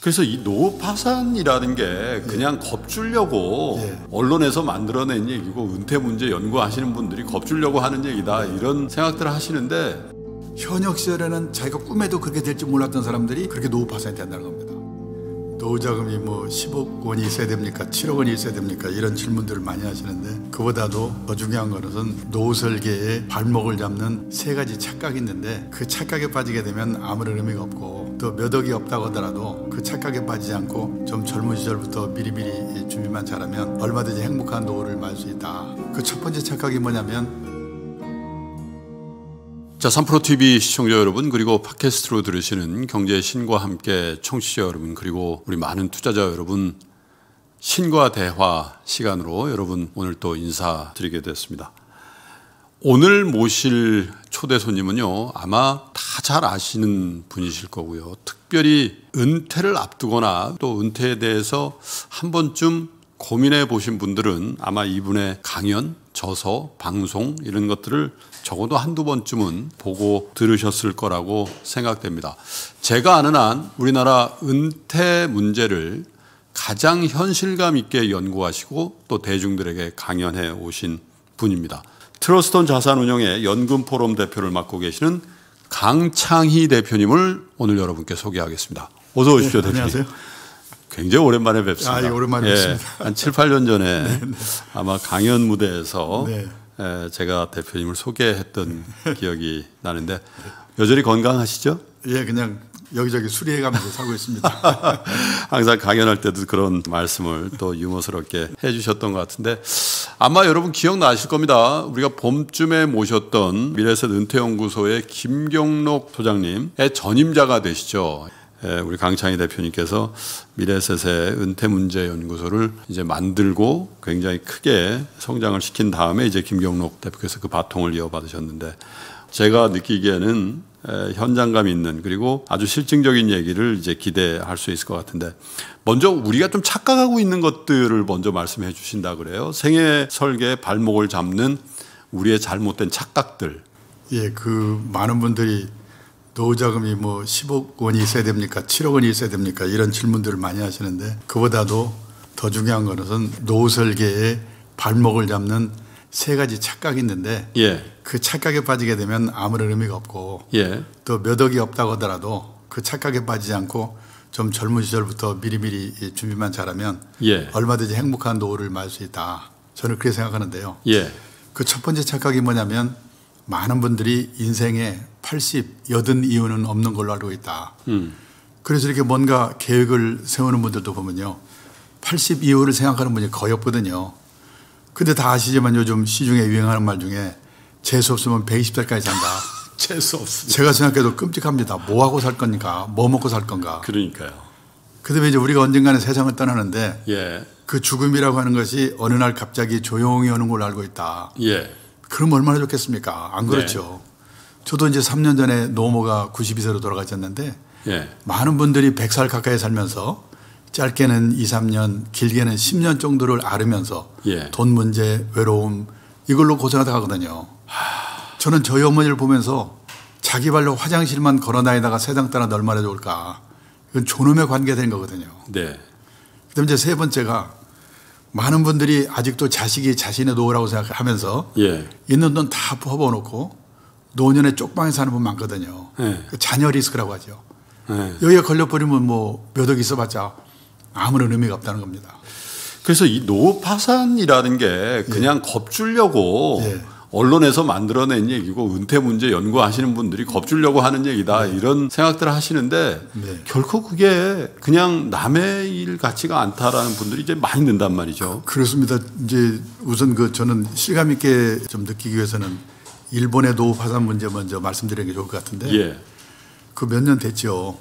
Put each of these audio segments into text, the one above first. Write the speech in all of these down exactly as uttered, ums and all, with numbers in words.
그래서 이 노후 파산이라는 게 그냥 예. 겁주려고 예. 언론에서 만들어낸 얘기고 은퇴 문제 연구하시는 분들이 겁주려고 하는 얘기다 이런 생각들을 하시는데 현역 시절에는 자기가 꿈에도 그렇게 될지 몰랐던 사람들이 그렇게 노후 파산이 된다는 겁니다. 노후 자금이 뭐 십억 원이 있어야 됩니까? 칠억 원이 있어야 됩니까? 이런 질문들을 많이 하시는데 그보다도 더 중요한 것은 노후 설계에 발목을 잡는 세 가지 착각이 있는데 그 착각에 빠지게 되면 아무런 의미가 없고 또 몇 억이 없다고 하더라도 그 착각에 빠지지 않고 좀 젊은 시절부터 미리미리 준비만 잘하면 얼마든지 행복한 노후를 말 수 있다. 그 첫 번째 착각이 뭐냐면 자, 삼프로티비 시청자 여러분 그리고 팟캐스트로 들으시는 경제의 신과 함께 청취자 여러분 그리고 우리 많은 투자자 여러분 신과 대화 시간으로 여러분 오늘 또 인사드리게 됐습니다. 오늘 모실 초대 손님은요 아마 다 잘 아시는 분이실 거고요. 특별히 은퇴를 앞두거나 또 은퇴에 대해서 한 번쯤 고민해 보신 분들은 아마 이분의 강연, 저서, 방송 이런 것들을 적어도 한두 번쯤은 보고 들으셨을 거라고 생각됩니다. 제가 아는 한 우리나라 은퇴 문제를 가장 현실감 있게 연구하시고 또 대중들에게 강연해 오신 분입니다. 트러스톤 자산운용의 연금포럼 대표를 맡고 계시는 강창희 대표님을 오늘 여러분께 소개하겠습니다. 어서 오십시오. 네, 대표님. 안녕하세요. 굉장히 오랜만에 뵙습니다. 아, 예, 오랜만에 예, 뵙습니다. 한 칠, 팔 년 전에 네, 네. 아마 강연 무대에서 네. 예, 제가 대표님을 소개했던 기억이 나는데 여전히 건강하시죠? 예, 그냥 여기저기 수리해가면서 살고 있습니다. 항상 강연할 때도 그런 말씀을 또 유머스럽게 해주셨던 것 같은데 아마 여러분 기억나실 겁니다. 우리가 봄쯤에 모셨던 미래에셋 은퇴연구소의 김경록 소장님의 전임자가 되시죠. 우리 강창희 대표님께서 미래에셋의 은퇴문제연구소를 이제 만들고 굉장히 크게 성장을 시킨 다음에 이제 김경록 대표께서 그 바통을 이어받으셨는데 제가 느끼기에는 현장감 있는 그리고 아주 실증적인 얘기를 이제 기대할 수 있을 것 같은데 먼저 우리가 좀 착각하고 있는 것들을 먼저 말씀해 주신다 그래요. 생애 설계 발목을 잡는 우리의 잘못된 착각들. 예, 그 많은 분들이 노후 자금이 뭐 십억 원이 있어야 됩니까? 칠억 원이 있어야 됩니까? 이런 질문들을 많이 하시는데 그보다도 더 중요한 것은 노후 설계에 발목을 잡는 세 가지 착각이 있는데 예. 그 착각에 빠지게 되면 아무런 의미가 없고 예. 또 몇 억이 없다고 하더라도 그 착각에 빠지지 않고 좀 젊은 시절부터 미리미리 준비만 잘하면 예. 얼마든지 행복한 노후를 말 수 있다. 저는 그렇게 생각하는데요. 예. 그 첫 번째 착각이 뭐냐면 많은 분들이 인생에 팔십, 여든 이유는 없는 걸로 알고 있다. 음. 그래서 이렇게 뭔가 계획을 세우는 분들도 보면요. 팔십 이후를 생각하는 분이 거의 없거든요. 근데 다 아시지만 요즘 시중에 유행하는 말 중에 재수 없으면 백이십 살까지 산다. 재수 없습니다. 제가 생각해도 끔찍합니다. 뭐 하고 살 겁니까? 뭐 먹고 살 건가? 그러니까요. 그다음에 이제 우리가 언젠가는 세상을 떠나는데 예. 그 죽음이라고 하는 것이 어느 날 갑자기 조용히 오는 걸로 알고 있다. 예. 그럼 얼마나 좋겠습니까? 안 그렇죠. 네. 저도 이제 삼 년 전에 노모가 구십이 세로 돌아가셨는데 예. 많은 분들이 백 살 가까이 살면서 짧게는 이, 삼 년, 길게는 십 년 정도를 앓으면서 예. 돈 문제, 외로움 이걸로 고생하다 가거든요. 하... 저는 저희 어머니를 보면서 자기 발로 화장실만 걸어 다니다가 세상 떠나도 얼마나 좋을까. 이건 존엄의 관계가 된 거거든요. 네. 그다음에 이제 세 번째가 많은 분들이 아직도 자식이 자신의 노후라고 생각하면서 예. 있는 돈 다 퍼부어놓고 노년에 쪽방에 사는 분 많거든요. 예. 자녀 리스크라고 하죠. 예. 여기에 걸려버리면 뭐 몇 억 있어봤자 아무런 의미가 없다는 겁니다. 그래서 이 노후 파산이라는 게 그냥 예. 겁주려고 예. 언론에서 만들어낸 얘기고 은퇴 문제 연구하시는 분들이 겁주려고 하는 얘기다 네. 이런 생각들을 하시는데 네. 결코 그게 그냥 남의 일 같지가 않다라는 분들이 이제 많이 는단 말이죠. 그렇습니다. 이제 우선 그 저는 실감 있게 좀 느끼기 위해서는 일본의 노후 파산 문제 먼저 말씀드리는 게 좋을 것 같은데 예. 그 몇 년 됐죠.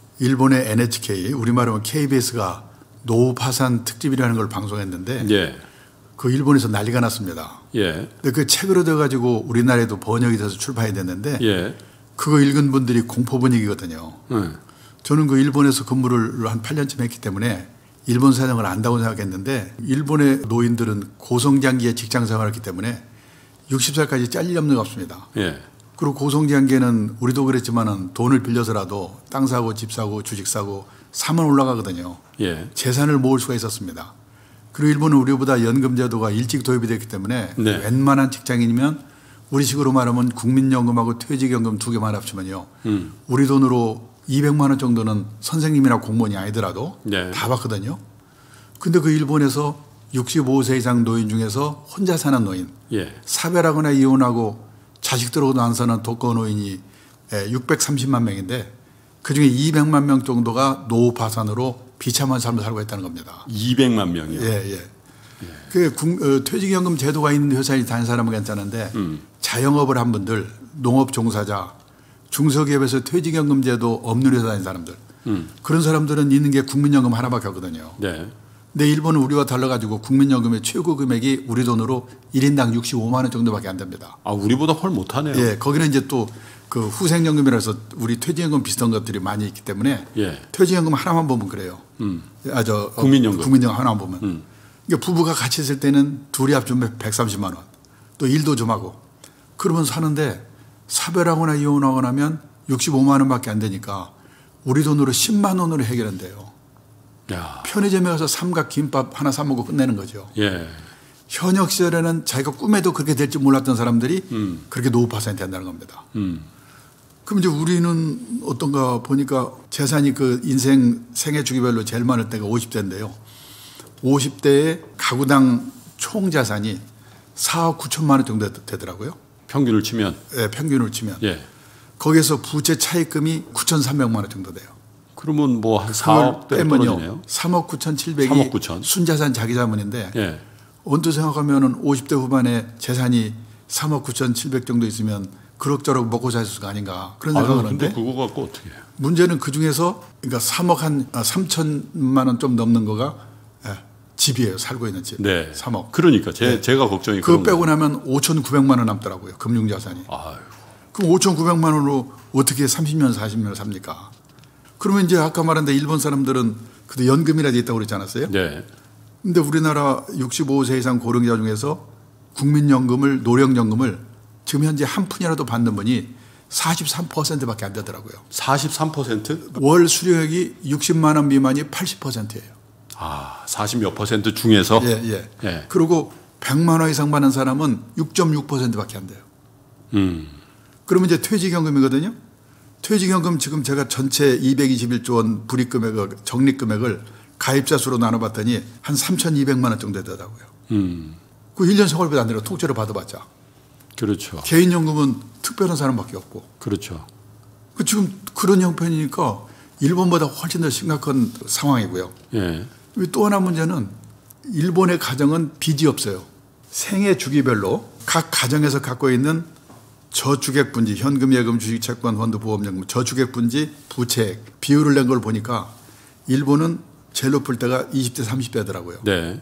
일본의 엔에이치케이 우리말로 케이비에스가 노후 파산 특집이라는 걸 방송했는데 예. 그 일본에서 난리가 났습니다. 예. 근데 그 책을 얻어가지고 우리나라에도 번역이 돼서 출판이 됐는데 예. 그거 읽은 분들이 공포 분위기거든요. 음. 저는 그 일본에서 근무를 한 팔 년쯤 했기 때문에 일본 사정을 안다고 생각했는데 일본의 노인들은 고성장기에 직장 생활을 했기 때문에 육십 살까지 잘릴 염려가 없습니다. 예. 그리고 고성장계는 우리도 그랬지만은 돈을 빌려서라도 땅 사고 집 사고 주식 사고 사면 올라가거든요. 예. 재산을 모을 수가 있었습니다. 그리고 일본은 우리보다 연금 제도가 일찍 도입이 됐기 때문에 네. 웬만한 직장인이면 우리식으로 말하면 국민연금하고 퇴직연금 두 개만 합치면요. 음. 우리 돈으로 이백만 원 정도는 선생님이나 공무원이 아니더라도 네. 다 받거든요. 근데 그 일본에서 육십오 세 이상 노인 중에서 혼자 사는 노인, 예. 사별하거나 이혼하고 자식들하고도 안 사는 독거 노인이 육백삼십만 명인데 그중에 이백만 명 정도가 노후 파산으로 비참한 삶을 살고 있다는 겁니다. 이백만 명이요? 예, 예. 예. 그 퇴직연금 제도가 있는 회사에 다니는 사람은 괜찮은데 음. 자영업을 한 분들, 농업 종사자, 중소기업에서 퇴직연금 제도 없는 회사 다니는 사람들 음. 그런 사람들은 있는 게 국민연금 하나밖에 없거든요. 네. 근데 일본은 우리와 달라가지고 국민연금의 최고 금액이 우리 돈으로 일 인당 육십오만 원 정도밖에 안 됩니다. 아, 우리보다 훨 못하네요. 예, 거기는 이제 또 그 후생연금이라서 우리 퇴직연금 비슷한 것들이 많이 있기 때문에 예. 퇴직연금 하나만 보면 그래요. 음. 아, 저 국민연금. 어, 국민연금 하나만 보면. 음. 그러니까 부부가 같이 있을 때는 둘이 합치면 백삼십만 원. 또 일도 좀 하고. 그러면 사는데 사별하거나 이혼하거나 하면 육십오만 원밖에 안 되니까 우리 돈으로 십만 원으로 해결한대요. 야. 편의점에 가서 삼각 김밥 하나 사 먹고 끝내는 거죠. 예. 현역 시절에는 자기가 꿈에도 그렇게 될지 몰랐던 사람들이 음. 그렇게 노후 파산이 된다는 겁니다. 음. 그럼 이제 우리는 어떤가 보니까 재산이 그 인생 생애 주기별로 제일 많을 때가 오십 대인데요. 오십 대에 가구당 총 자산이 사억 구천만 원 정도 되더라고요. 평균을 치면? 네, 평균을 치면. 예. 거기에서 부채 차입금이 구천삼백만 원 정도 돼요. 그러면 뭐 한 사억대 떨어지네요. 삼억 구천칠백이 삼억 구천. 순자산 자기 자문인데 예. 언뜻 생각하면은 오십 대 후반에 재산이 삼억 구천칠백 정도 있으면 그럭저럭 먹고 살 수가 아닌가 그런 생각을 하는데. 근데 그거 갖고 어떻게 해요? 문제는 그 중에서 그러니까 삼억 한 삼천만 원 좀 넘는 거가 예, 집이에요. 살고 있는 집. 네. 삼억. 그러니까 제, 네. 제가 걱정이 그거 빼고 나면 오천구백만 원 남더라고요. 금융자산이. 아유. 그럼 오천구백만 원으로 어떻게 삼십 년, 사십 년을 삽니까? 그러면 이제 아까 말한 데 일본 사람들은 그때 연금이라도 있다고 그랬지 않았어요? 네. 근데 우리나라 육십오 세 이상 고령자 중에서 국민연금을, 노령연금을 지금 현재 한 푼이라도 받는 분이 사십삼 퍼센트밖에 안 되더라고요. 사십삼 퍼센트? 월 수령액이 육십만 원 미만이 팔십 퍼센트예요. 아, 사십 몇 퍼센트 중에서? 예, 예. 예. 그리고 백만 원 이상 받는 사람은 육 점 육 퍼센트밖에 안 돼요. 음. 그러면 이제 퇴직연금이거든요. 퇴직연금 지금 제가 전체 이백이십일조 원 불이익금액을, 적립금액을 가입자 수로 나눠봤더니 한 삼천이백만 원 정도 되더라고요. 음. 그 일 년 생활비도 안 되고 통째로 받아봤자. 그렇죠. 개인연금은 특별한 사람밖에 없고. 그렇죠. 그 지금 그런 형편이니까 일본보다 훨씬 더 심각한 상황이고요. 예. 또 하나 문제는 일본의 가정은 빚이 없어요. 생애 주기별로 각 가정에서 갖고 있는 저축액 분지, 현금, 예금, 주식, 채권, 펀드, 보험연금, 저축액 분지, 부채액 비율을 낸 걸 보니까 일본은 제일 높을 때가 이십 대, 삼십 대더라고요. 네.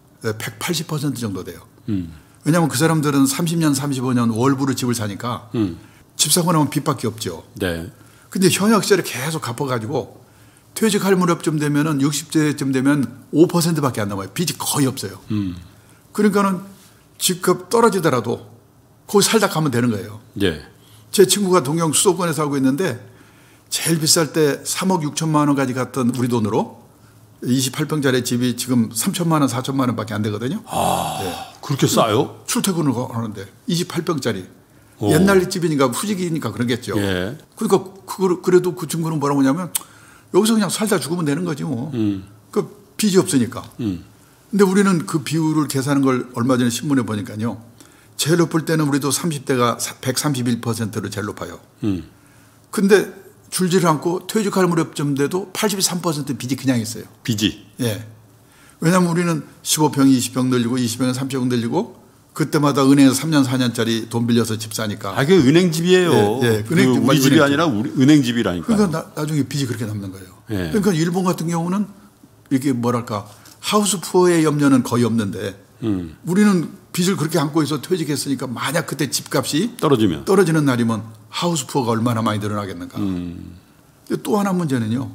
백팔십 퍼센트 정도 돼요. 음. 왜냐하면 그 사람들은 삼십 년, 삼십오 년 월부로 집을 사니까 음. 집 사고 나면 빚밖에 없죠. 네. 근데 현역 시절에 계속 갚아가지고 퇴직할 무렵쯤 되면은 육십 대쯤 되면 오 퍼센트밖에 안 남아요. 빚이 거의 없어요. 음. 그러니까는 집값 떨어지더라도 거기 살다 가면 되는 거예요. 예. 제 친구가 동경 수도권에 살고 있는데 제일 비쌀 때 삼억 육천만 원까지 갔던 우리 돈으로 이십팔 평짜리 집이 지금 삼천만 원, 사천만 원밖에 안 되거든요. 아, 네. 그렇게 싸요? 출퇴근을 하는데 이십팔 평짜리. 오. 옛날 집이니까 후지기니까 그러겠죠. 예. 그러니까 그, 그래도 그 친구는 뭐라고 하냐면 여기서 그냥 살다 죽으면 되는 거지 뭐. 음. 그 빚이 없으니까. 음. 근데 우리는 그 비율을 계산한 걸 얼마 전에 신문에 보니까요. 제일 높을 때는 우리도 삼십 대가 백삼십일 퍼센트로 제일 높아요. 음. 근데 줄지를 않고 퇴직할 무렵쯤 돼도 팔십삼 퍼센트 빚이 그냥 있어요. 빚이? 예. 왜냐하면 우리는 십오 평, 이십 평 늘리고 이십 평에 삼십 평 늘리고 그때마다 은행에서 삼 년, 사 년짜리 돈 빌려서 집 사니까. 아, 그게 은행집이에요. 예, 예. 은행, 그 우리 집이 은행집. 아니라 우리 은행집이라니까. 그러니까 나, 나중에 빚이 그렇게 남는 거예요. 예. 그러니까 일본 같은 경우는 이렇게 뭐랄까 하우스 푸어의 염려는 거의 없는데 음. 우리는 빚을 그렇게 안고 있어 퇴직했으니까 만약 그때 집값이 떨어지면 떨어지는 날이면 하우스 푸어가 얼마나 많이 늘어나겠는가. 음. 또 하나 문제는요.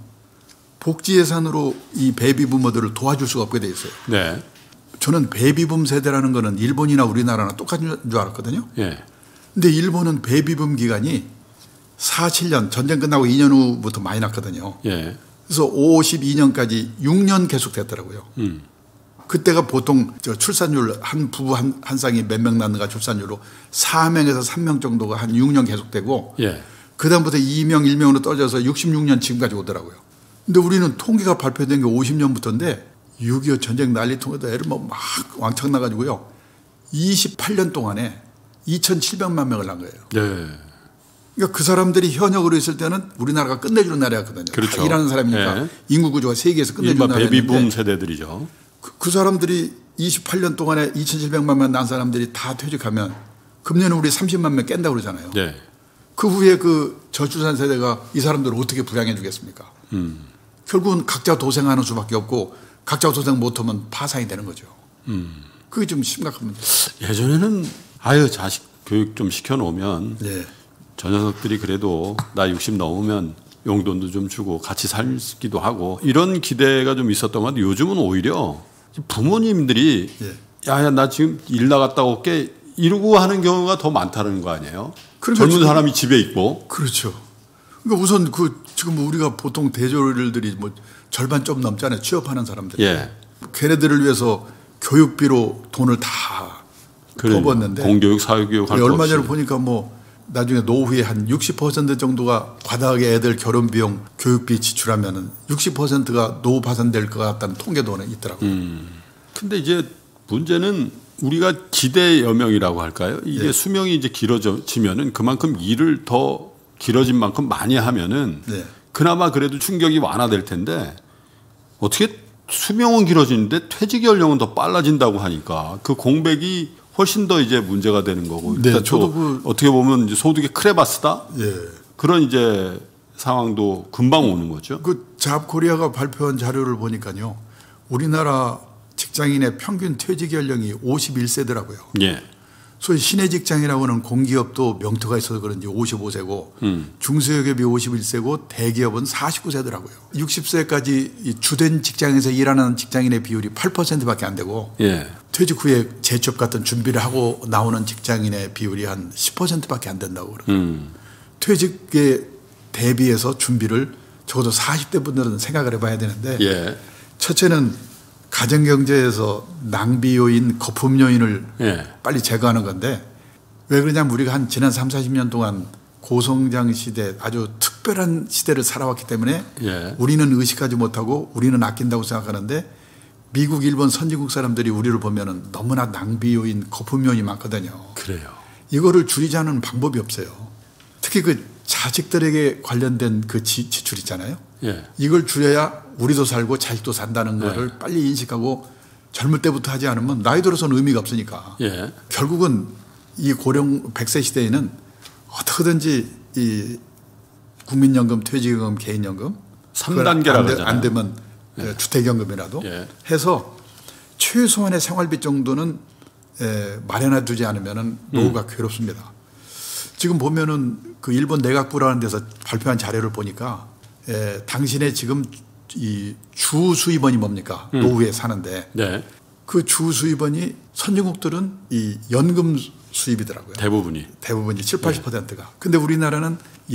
복지 예산으로 이 베이비부머들을 도와줄 수가 없게 돼 있어요. 네. 저는 베이비붐 세대라는 거는 일본이나 우리나라나 똑같은 줄 알았거든요. 예. 근데 일본은 베이비붐 기간이 사십칠 년 전쟁 끝나고 이 년 후부터 많이 났거든요. 예. 그래서 오십이 년까지 육 년 계속됐더라고요. 음. 그때가 보통 저 출산율 한 부부 한, 한 쌍이 몇 명 낳는가 출산율로 사 명에서 삼 명 정도가 한 육 년 계속되고 예. 그다음부터 이 명, 일 명으로 떨어져서 육십육 년 지금까지 오더라고요. 근데 우리는 통계가 발표된 게 오십 년부터인데 육이오 전쟁 난리통에도 애를 뭐 막 왕창 나가지고요. 이십팔 년 동안에 이천칠백만 명을 낳은 거예요. 예. 그러니까 그 사람들이 현역으로 있을 때는 우리나라가 끝내주는 나라였거든요. 그렇죠. 다 일하는 사람이니까 예. 인구 구조가 세계에서 끝내주는 나라였는데 베이비붐 세대들이죠. 그, 그 사람들이 이십팔 년 동안에 이천칠백만 명 낳은 사람들이 다 퇴직하면 금년에 우리 삼십만 명 깬다고 그러잖아요. 네. 그 후에 그 저출산 세대가 이 사람들을 어떻게 부양해 주겠습니까? 음. 결국은 각자 도생하는 수밖에 없고 각자 도생 못하면 파산이 되는 거죠. 음. 그게 좀 심각한 문제. 예전에는 아유 자식 교육 좀 시켜놓으면 네. 저 녀석들이 그래도 나 육십 넘으면 용돈도 좀 주고 같이 살기도 하고 이런 기대가 좀 있었던 것 같은데 요즘은 오히려 부모님들이 네. 야야 나 지금 일 나갔다 올게 이러고 하는 경우가 더 많다는 거 아니에요? 그러니까 젊은 사람이 집에 있고. 그렇죠. 그러니까 우선 그 지금 우리가 보통 대졸들이 뭐 절반 좀 넘잖아요. 취업하는 사람들이. 예. 걔네들을 위해서 교육비로 돈을 다 퍼붓는데 공교육, 사회교육 할 거 없이. 얼마 전에 보니까 뭐 나중에 노후에 한 육십 퍼센트 정도가 과다하게 애들 결혼 비용, 교육비 지출하면은 육십 퍼센트가 노후 파산될 것 같다는 통계도 있더라고요. 음. 근데 이제 문제는 우리가 기대 여명이라고 할까요? 이게 네. 수명이 이제 길어지면은 그만큼 일을 더 길어진 만큼 많이 하면은 네. 그나마 그래도 충격이 완화될 텐데 어떻게 수명은 길어지는데 퇴직 연령은 더 빨라진다고 하니까 그 공백이 훨씬 더 이제 문제가 되는 거고. 네, 저도 그 어떻게 보면 이제 소득의 크레바스다. 예. 그런 이제 상황도 금방 오는 거죠. 그 잡코리아가 발표한 자료를 보니까요, 우리나라 직장인의 평균 퇴직 연령이 오십일 세더라고요. 예. 소위 신의 직장이라고 하는 공기업도 명투가 있어서 그런지 오십오 세고 음. 중소기업이 오십일 세고 대기업은 사십구 세더라고요. 육십 세까지 주된 직장에서 일하는 직장인의 비율이 팔 퍼센트밖에 안 되고 예. 퇴직 후에 재취업 같은 준비를 하고 나오는 직장인의 비율이 한 십 퍼센트밖에 안 된다고 그래요. 음. 퇴직에 대비해서 준비를 적어도 사십 대 분들은 생각을 해봐야 되는데 예. 첫째는 가정경제에서 낭비 요인, 거품 요인을 예. 빨리 제거하는 건데 왜 그러냐면 우리가 한 지난 삼사십 년 동안 고성장 시대 아주 특별한 시대를 살아왔기 때문에 예. 우리는 의식하지 못하고 우리는 아낀다고 생각하는데 미국, 일본 선진국 사람들이 우리를 보면은 너무나 낭비 요인, 거품 요인이 많거든요. 그래요. 이거를 줄이자는 방법이 없어요. 특히 그 자식들에게 관련된 그 지, 지출 있잖아요. 예. 이걸 줄여야 우리도 살고 자식도 산다는 예. 거를 빨리 인식하고 젊을 때부터 하지 않으면 나이 들어서는 의미가 없으니까. 예. 결국은 이 고령 백 세 시대에는 어떻게든지 이 국민연금, 퇴직연금, 개인연금 삼 단계라고 안, 안 되면 예. 주택연금이라도 예. 해서 최소한의 생활비 정도는 에, 마련해 두지 않으면 노후가 음. 괴롭습니다. 지금 보면은 그 일본 내각부라는 데서 발표한 자료를 보니까 에, 당신의 지금 이 주 수입원이 뭡니까? 음. 노후에 사는데 네. 그 주 수입원이 선진국들은 이 연금 수입이더라고요. 대부분이. 대부분이 칠, 팔십 퍼센트가. 네. 근데 우리나라는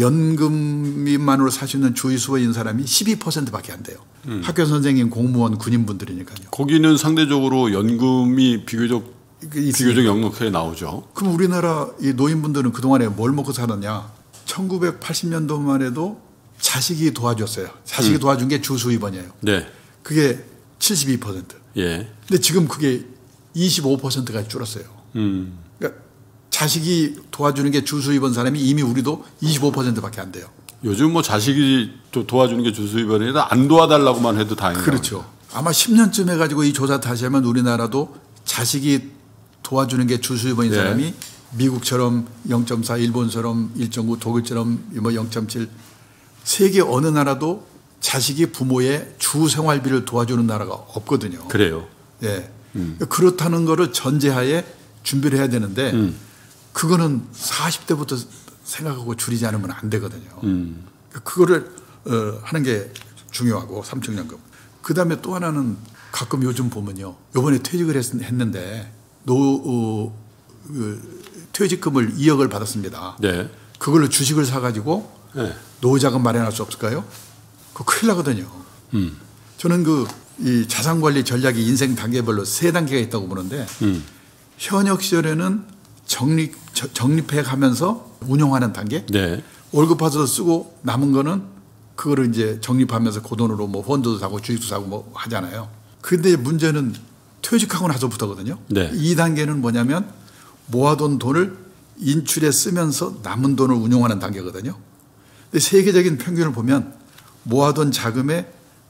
연금만으로 살 수 있는 주 수입원인 사람이 십이 퍼센트밖에 안 돼요. 음. 학교 선생님, 공무원, 군인분들이니까요. 거기는 상대적으로 연금이 비교적 비교적 넉넉하게 나오죠. 그럼 우리나라 이 노인분들은 그동안에 뭘 먹고 살았냐? 천구백팔십 년도만 해도 자식이 도와줬어요. 자식이 음. 도와준 게 주 수입원이에요. 네. 그게 칠십이 퍼센트. 예. 근데 지금 그게 이십오 퍼센트까지 줄었어요. 음. 그러니까 자식이 도와주는 게 주 수입원 사람이 이미 우리도 이십오 퍼센트밖에 안 돼요. 요즘 뭐 자식이 도와주는 게 주 수입원이 아니라 안 도와달라고만 해도 다행이에요. 그렇죠. 아마 십 년쯤 해가지고 이 조사 다시 하면 우리나라도 자식이 도와주는 게 주 수입원인 네. 사람이 미국처럼 영 점 사, 일본처럼 일 점 구, 독일처럼 뭐 영 점 칠 세계 어느 나라도 자식이 부모의 주 생활비를 도와주는 나라가 없거든요. 그래요. 예. 음. 그렇다는 거를 전제하에 준비를 해야 되는데 음. 그거는 사십 대부터 생각하고 줄이지 않으면 안 되거든요. 음. 그거를 어, 하는 게 중요하고 삼층연금. 그다음에 또 하나는 가끔 요즘 보면요. 이번에 퇴직을 했, 했는데 노, 어, 그 퇴직금을 이억을 받았습니다. 네. 그걸로 주식을 사가지고 네. 노후자금 마련할 수 없을까요? 그거 큰일 나거든요. 음. 저는 그 이 자산관리 전략이 인생 단계별로 세 단계가 있다고 보는데 음. 현역 시절에는 적립, 적립해 가면서 운용하는 단계. 네. 월급 받아서 쓰고 남은 거는 그거를 이제 적립하면서 그 돈으로 뭐 펀드도 사고 주식도 사고 뭐 하잖아요. 근데 문제는 퇴직하고 나서부터거든요. 네. 이 단계는 뭐냐면 모아둔 돈을 인출에 쓰면서 남은 돈을 운용하는 단계거든요. 근데 세계적인 평균을 보면 모아둔 자금의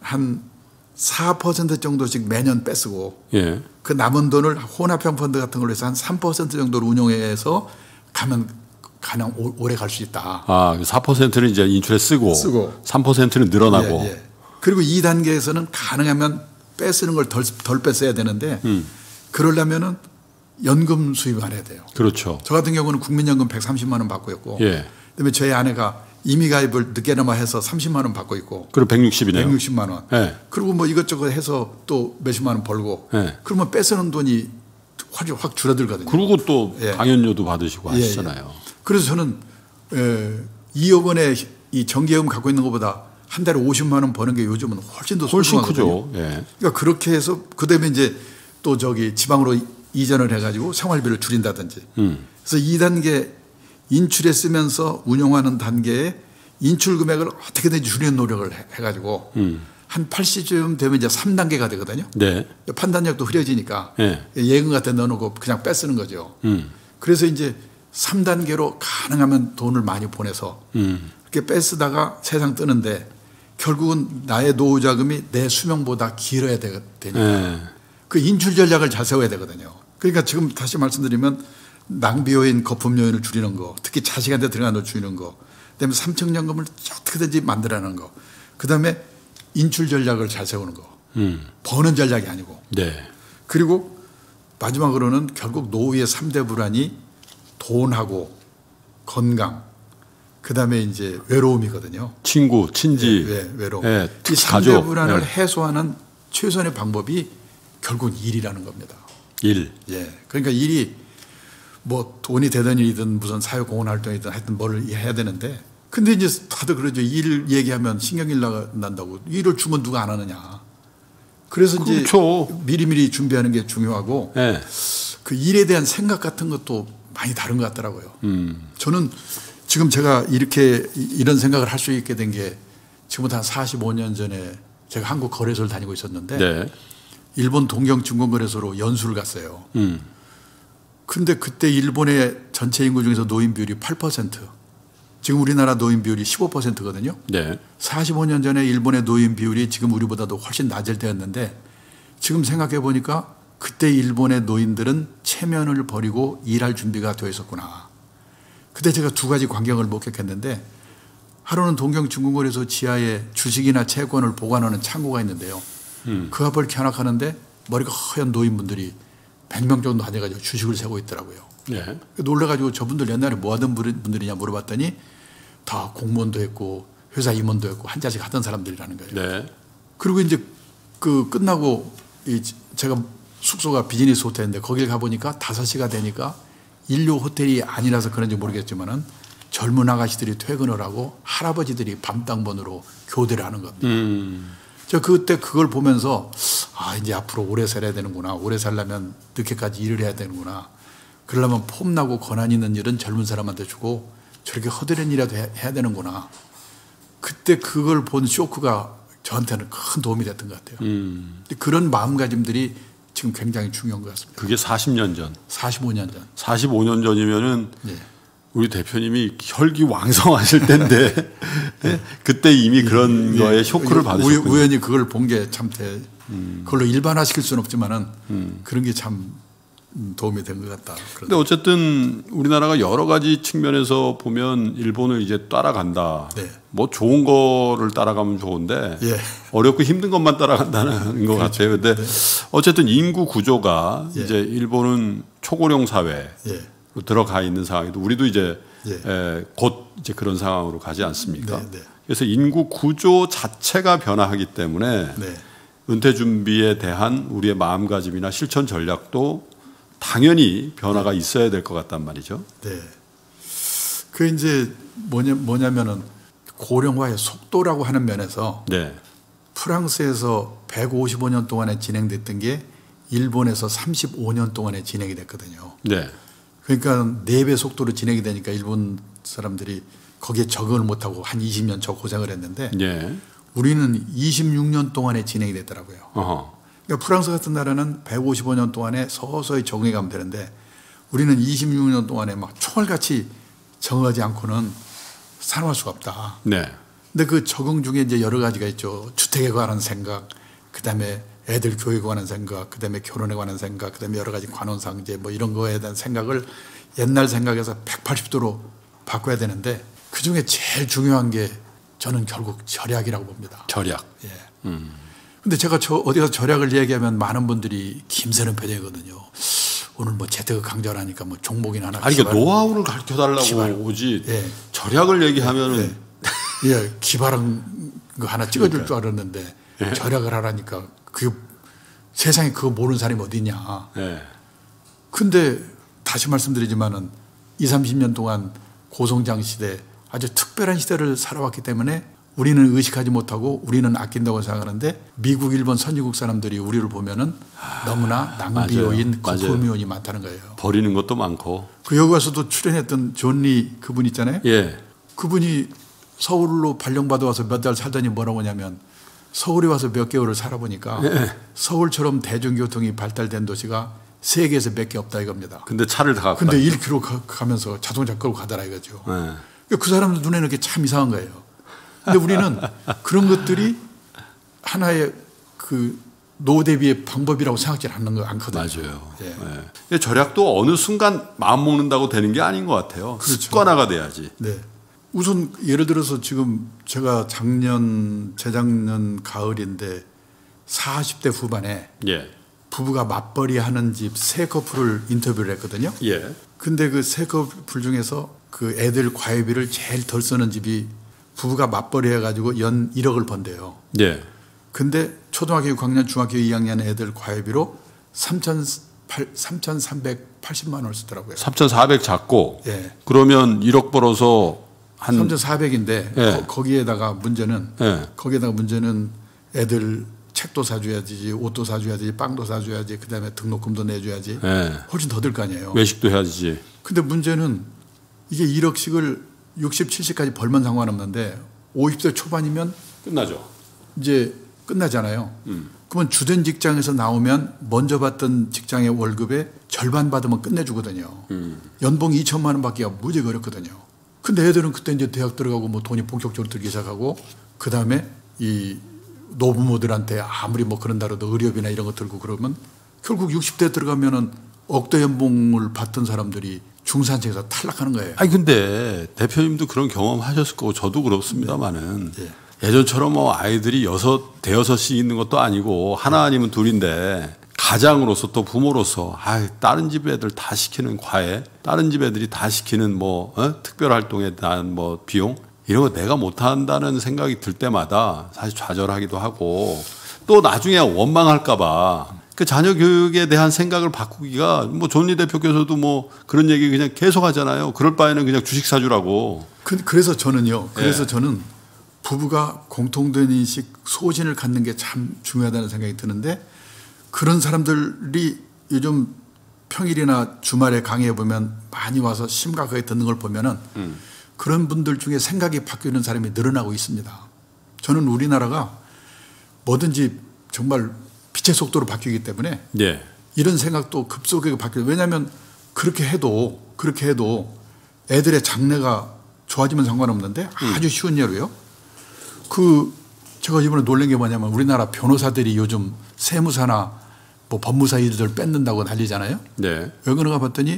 한 사 퍼센트 정도씩 매년 뺏고 예. 그 남은 돈을 혼합형 펀드 같은 걸로 해서 한 삼 퍼센트 정도를 운용해서 가면 가능 오래 갈 수 있다. 아, 사 퍼센트는 이제 인출에 쓰고, 쓰고. 삼 퍼센트는 늘어나고. 예, 예. 그리고 이 단계에서는 가능하면 빼쓰는 걸 덜 덜 뺐어야 되는데 음. 그러려면은 연금 수입을 안 해야 돼요. 그렇죠. 저 같은 경우는 국민연금 백삼십만 원 받고 있고 예. 그다음에 저희 아내가 임의가입을 늦게나마 해서 삼십만 원 받고 있고. 그럼 백육십이네요. 백육십만 원. 네. 그리고 뭐 이것저것 해서 또 몇십만 원 벌고. 네. 그러면 뺏어는 돈이 확, 확 줄어들거든요. 그리고 또 예. 당연료도 받으시고 예. 하시잖아요. 그래서 저는 에, 이억 원의 이 정기예금 갖고 있는 것보다 한 달에 오십만 원 버는 게 요즘은 훨씬 더 훨씬 크죠. 예. 그러니까 그렇게 해서 그다음에 이제 또 저기 지방으로 이전을 해가지고 생활비를 줄인다든지. 음. 그래서 이 단계 인출에 쓰면서 운용하는 단계에 인출 금액을 어떻게든 줄이는 노력을 해가지고 음. 한 팔십쯤 되면 이제 삼 단계가 되거든요. 네. 판단력도 흐려지니까 네. 예금 같은 데 넣어놓고 그냥 뺏쓰는 거죠. 음. 그래서 이제 삼 단계로 가능하면 돈을 많이 보내서 음. 그렇게 뺏쓰다가 세상 뜨는데 결국은 나의 노후 자금이 내 수명보다 길어야 되니까 네. 그 인출 전략을 잘 세워야 되거든요. 그러니까 지금 다시 말씀드리면 낭비 요인, 거품 요인을 줄이는 거, 특히 자식한테 들어가는 걸 줄이는 거, 그다음에 삼층연금을 어떻게든지 만들어내는 거, 그다음에 인출 전략을 잘 세우는 거, 음. 버는 전략이 아니고, 네. 그리고 마지막으로는 결국 노후의 삼 대 불안이 돈하고 건강, 그다음에 이제 외로움이거든요. 친구, 친지, 네, 네, 외로움. 네, 이 삼 대 불안을 네. 해소하는 최선의 방법이 결국 일이라는 겁니다. 일. 예. 그러니까 일이 뭐 돈이 되든 일이든 무슨 사회공헌 활동이든 하여튼 뭘 해야 되는데 근데 이제 다들 그러죠. 일 얘기하면 신경질 난다고. 일을 주면 누가 안 하느냐. 그래서 그렇죠. 이제 미리미리 준비하는 게 중요하고 네. 그 일에 대한 생각 같은 것도 많이 다른 것 같더라고요. 음. 저는 지금 제가 이렇게 이런 생각을 할 수 있게 된 게 지금부터 한 사십오 년 전에 제가 한국 거래소를 다니고 있었는데 네. 일본 동경증권거래소로 연수를 갔어요. 음. 근데 그때 일본의 전체 인구 중에서 노인 비율이 팔 퍼센트. 지금 우리나라 노인 비율이 십오 퍼센트거든요. 네. 사십오 년 전에 일본의 노인 비율이 지금 우리보다도 훨씬 낮을 때였는데 지금 생각해 보니까 그때 일본의 노인들은 체면을 버리고 일할 준비가 되어 있었구나. 그때 제가 두 가지 광경을 목격했는데 하루는 동경증권거래소 지하에 주식이나 채권을 보관하는 창고가 있는데요. 음. 그 앞을 견학하는데 머리가 허연 노인분들이 백 명 정도 앉아가지고 주식을 세고 있더라고요. 네. 놀라가지고 저분들 옛날에 뭐 하던 분들이냐 물어봤더니 다 공무원도 했고 회사 임원도 했고 한 자씩 하던 사람들이라는 거예요. 네. 그리고 이제 그 끝나고 이 제가 숙소가 비즈니스 호텔인데 거길 가보니까 다섯 시가 되니까 인류 호텔이 아니라서 그런지 모르겠지만은 젊은 아가씨들이 퇴근을 하고 할아버지들이 밤땅번으로 교대를 하는 겁니다. 음. 저 그때 그걸 보면서 아 이제 앞으로 오래 살아야 되는구나. 오래 살려면 늦게까지 일을 해야 되는구나. 그러려면 폼나고 권한 있는 일은 젊은 사람한테 주고 저렇게 허드렛 일이라도 해야 되는구나. 그때 그걸 본 쇼크가 저한테는 큰 도움이 됐던 것 같아요. 음. 그런 마음가짐들이 지금 굉장히 중요한 것 같습니다. 그게 사십 년 전. 사십오 년 전. 사십오 년 전이면은 네. 우리 대표님이 혈기왕성하실 때인데 네? 그때 이미 그런 예, 거에 쇼크를 받으셨군요. 우연히 그걸 본 게 참 대, 음. 그걸로 일반화시킬 수는 없지만은 음. 그런 게 참 도움이 된 것 같다. 그런데 어쨌든 우리나라가 여러 가지 측면에서 보면 일본을 이제 따라간다. 네. 뭐 좋은 거를 따라가면 좋은데 예. 어렵고 힘든 것만 따라간다는 것 그렇죠. 같아요. 그런데 네. 어쨌든 인구 구조가 예. 이제 일본은 초고령 사회. 예. 들어가 있는 상황에도 우리도 이제 예. 에, 곧 이제 그런 상황으로 가지 않습니까? 네, 네. 그래서 인구 구조 자체가 변화하기 때문에 네. 은퇴 준비에 대한 우리의 마음가짐이나 실천 전략도 당연히 변화가 있어야 될 것 같단 말이죠. 네. 그 이제 뭐냐, 뭐냐면은 고령화의 속도라고 하는 면에서 네. 프랑스에서 백오십오 년 동안에 진행됐던 게 일본에서 삼십오 년 동안에 진행이 됐거든요. 네. 그러니까 네 배 속도로 진행이 되니까 일본 사람들이 거기에 적응을 못하고 한 이십 년 저 고생을 했는데 네. 우리는 이십육 년 동안에 진행이 됐더라고요. 어허. 그러니까 프랑스 같은 나라는 백오십오 년 동안에 서서히 적응해 가면 되는데 우리는 이십육 년 동안에 막 총알같이 적응하지 않고는 살아갈 수가 없다. 네. 근데 그 적응 중에 이제 여러 가지가 있죠. 주택에 관한 생각, 그 다음에 애들 교육에 관한 생각, 그 다음에 결혼에 관한 생각, 그 다음에 여러 가지 관혼상제 뭐 이런 거에 대한 생각을 옛날 생각에서 백팔십 도로 바꿔야 되는데 그 중에 제일 중요한 게 저는 결국 절약이라고 봅니다. 절약. 예. 음. 근데 제가 저 어디 가서 절약을 얘기하면 많은 분들이 김새는 표정이거든요. 오늘 뭐 재테크 강좌를 하니까 뭐 종목이나 하나. 아니, 그러니까 노하우를 가르쳐 달라고 기발. 오지. 예. 절약을 얘기하면은. 예. 예. 기발한 거 하나 찍어줄 그러니까. 줄 알았는데 예. 절약을 하라니까 그 세상에 그거 모르는 사람이 어디 있냐. 예. 근데 다시 말씀드리지만은 이삼십 년 동안 고성장 시대 아주 특별한 시대를 살아왔기 때문에 우리는 의식하지 못하고 우리는 아낀다고 생각하는데 미국, 일본, 선진국 사람들이 우리를 보면은 너무나 낭비요인, 거품요인이 많다는 거예요. 버리는 것도 많고. 그 여기 와서도 출연했던 존 리 그분 있잖아요. 예. 그분이 서울로 발령받아 와서 몇 달 살더니 뭐라고 하냐면 서울에 와서 몇 개월을 살아보니까 예. 서울처럼 대중교통이 발달된 도시가 세계에서 몇 개 없다 이겁니다. 근데 차를 다 갖고 근데 일 킬로미터 가면서 자동차 끌고 가더라 이거죠. 예. 그 사람들 눈에는 그게 참 이상한 거예요. 근데 우리는 그런 것들이 하나의 그 노후 대비의 방법이라고 생각지 않는 거 않거든요. 맞아요. 예. 네. 절약도 어느 순간 마음 먹는다고 되는 게 아닌 것 같아요. 그렇죠. 습관화가 돼야지. 네. 우선 예를 들어서 지금 제가 작년 재작년 가을인데 사십 대 후반에 예. 부부가 맞벌이 하는 집 세 커플을 인터뷰를 했거든요. 예. 근데 그 세 커플 중에서 그 애들 과외비를 제일 덜 쓰는 집이 부부가 맞벌이 해가지고 연 일억을 번대요. 네. 근데 초등학교 육 학년, 중학교 이 학년 애들 과외비로 삼천삼백팔십만 원을 쓰더라고요. 삼천사백 잡고. 네. 그러면 일억 벌어서 한 삼천사백인데 네. 거, 거기에다가 문제는 네. 거기에다가 문제는 애들 책도 사줘야지, 옷도 사줘야지, 빵도 사줘야지, 그다음에 등록금도 내줘야지. 네. 훨씬 더 들 거 아니에요. 외식도 해야지. 근데 문제는 이게 일억씩을 육십, 칠십까지 벌면 상관없는데 오십 대 초반이면 끝나죠. 이제 끝나잖아요. 음. 그러면 주된 직장에서 나오면 먼저 받던 직장의 월급의 절반 받으면 끝내주거든요. 음. 연봉이 이천만 원 받기가 무지하게 어렵거든요. 근데 애들은 그때 이제 대학 들어가고 뭐 돈이 본격적으로 들기 시작하고 그 다음에 이 노부모들한테 아무리 뭐 그런다 해도 의료비나 이런 거 들고 그러면 결국 육십 대 들어가면은 억대 연봉을 받던 사람들이 중산층에서 탈락하는 거예요. 아니 근데 대표님도 그런 경험 하셨을 거고 저도 그렇습니다만은 네. 네. 예전처럼 뭐 아이들이 여섯 대여섯씩 있는 것도 아니고 하나 아니면 둘인데 가장으로서 또 부모로서 아 다른 집 애들 다 시키는 과외, 다른 집 애들이 다 시키는 뭐 어? 특별 활동에 대한 뭐 비용 이런 거 내가 못 한다는 생각이 들 때마다 사실 좌절하기도 하고 또 나중에 원망할까 봐. 그 자녀 교육에 대한 생각을 바꾸기가 뭐 존리 대표께서도 뭐 그런 얘기 그냥 계속 하잖아요. 그럴 바에는 그냥 주식 사주라고. 그, 그래서 저는요. 그래서 예. 저는 부부가 공통된 인식, 소신을 갖는 게 참 중요하다는 생각이 드는데 그런 사람들이 요즘 평일이나 주말에 강의해 보면 많이 와서 심각하게 듣는 걸 보면은 음. 그런 분들 중에 생각이 바뀌는 사람이 늘어나고 있습니다. 저는 우리나라가 뭐든지 정말 빛의 속도로 바뀌기 때문에 네. 이런 생각도 급속하게 바뀌어요. 왜냐하면 그렇게 해도 그렇게 해도 애들의 장래가 좋아지면 상관없는데 음. 아주 쉬운 예로요. 그 제가 이번에 놀란 게 뭐냐면 우리나라 변호사들이 요즘 세무사나 뭐 법무사 일들 뺏는다고 난리잖아요. 네. 왜 그런가 봤더니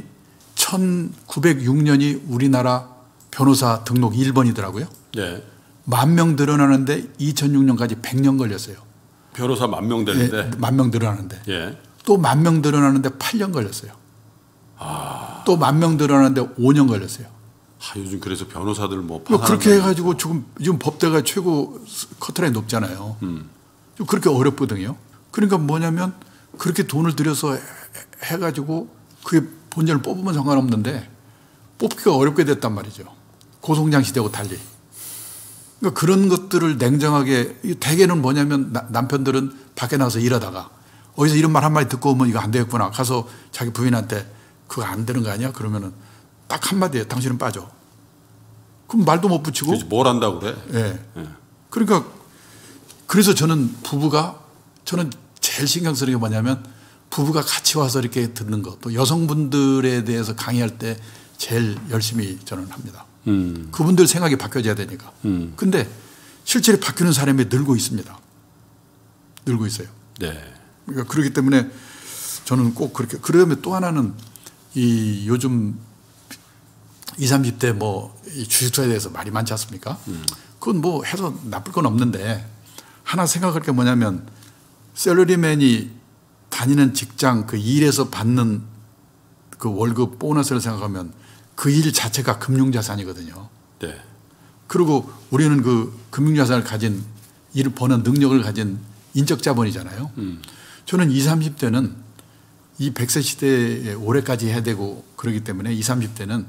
천구백육 년이 우리나라 변호사 등록 일 번이더라고요. 네. 만 명 늘어나는데 이천육 년까지 백 년 걸렸어요. 변호사 만 명 되는데? 예, 만 명 늘어나는데. 예. 또 만 명 늘어나는데 팔 년 걸렸어요. 아. 또 만 명 늘어나는데 오 년 걸렸어요. 아, 요즘 그래서 변호사들 뭐. 뭐 그렇게 해가지고 지금, 지금 법대가 최고 커트라인 높잖아요. 음. 좀 그렇게 어렵거든요. 그러니까 뭐냐면 그렇게 돈을 들여서 해가지고 그게 본전을 뽑으면 상관없는데 뽑기가 어렵게 됐단 말이죠. 고성장 시대하고 달리. 그러니까 그런 것들을 냉정하게, 대개는 뭐냐면 나, 남편들은 밖에 나가서 일하다가 어디서 이런 말 한마디 듣고 오면 이거 안 되겠구나. 가서 자기 부인한테 그거 안 되는 거 아니야? 그러면은 딱 한마디에 당신은 빠져. 그럼 말도 못 붙이고. 그치, 뭘 한다고 그래? 예. 네. 그러니까 그래서 저는 부부가, 저는 제일 신경 쓰는 게 뭐냐면 부부가 같이 와서 이렇게 듣는 것, 또 여성분들에 대해서 강의할 때 제일 열심히 저는 합니다. 음. 그분들 생각이 바뀌어져야 되니까. 음. 근데 실제로 바뀌는 사람이 늘고 있습니다. 늘고 있어요. 네. 그러니까 그렇기 때문에 저는 꼭 그렇게. 그러면 또 하나는 이 요즘 이십, 삼십 대 뭐 주식 투자에 대해서 말이 많지 않습니까? 음. 그건 뭐 해서 나쁠 건 없는데 하나 생각할 게 뭐냐면 셀러리맨이 다니는 직장 그 일에서 받는 그 월급 보너스를 생각하면 그 일 자체가 금융자산이거든요. 네. 그리고 우리는 그 금융자산을 가진, 일을 버는 능력을 가진 인적자본이잖아요. 음. 저는 이십, 삼십 대는 이 백 세 시대에 올해까지 해야 되고 그러기 때문에 이십, 삼십 대는